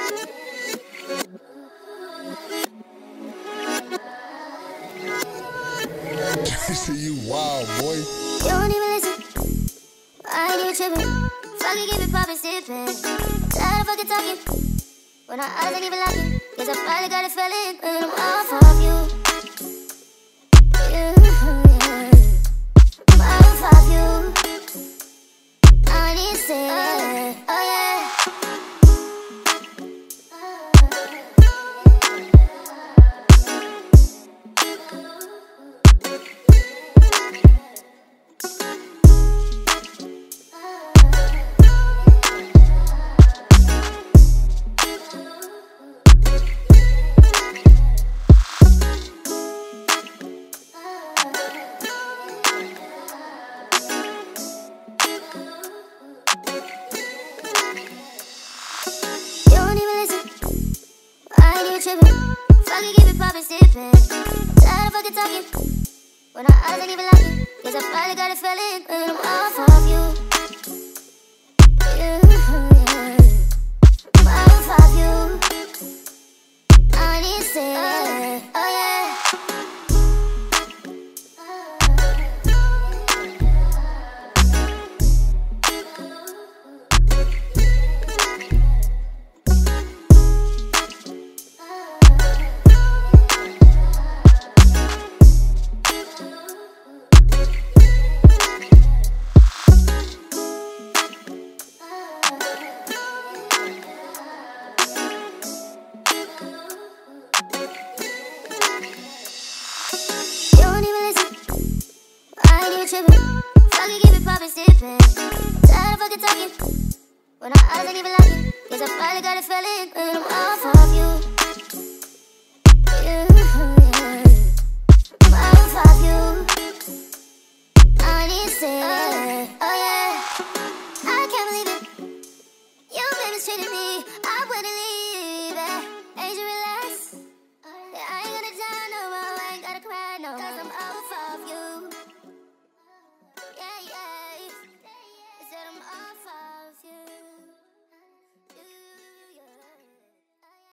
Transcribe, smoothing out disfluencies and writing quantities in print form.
Jaycee, you wild, boy. You don't even listen. I ain't even tripping. Fucking keep it poppin', sippin'. Tired of fucking talking when our eyes ain't even locking. Guess I finally got a feeling when I'm off of you. Yeah, yeah. I'm off of you. I need to say it. Oh yeah. Fucking keep it poppin', sippin'. Tired of fucking talking when our eyes ain't even locking. Guess I finally got a feeling when I'm off of you. Yeah, yeah. I'm off of you. I need to say it. Oh yeah. Fucking keep it poppin', sippin'. Tired of fucking talking when our eyes ain't even locking. Guess I finally got a feeling when I'm off of